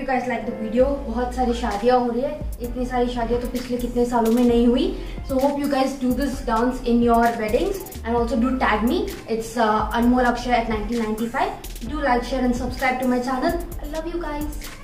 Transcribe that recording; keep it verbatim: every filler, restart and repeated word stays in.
guys like the video. बहुत सारी शादियाँ हो रही है, इतनी सारी शादियाँ तो पिछले कितने सालों में नहीं हुई. So hope you guys do this dance in your weddings and also do tag me. It's uh, Anmol Akshay at nineteen ninety-five. Do like, share and subscribe to my channel. I love you guys.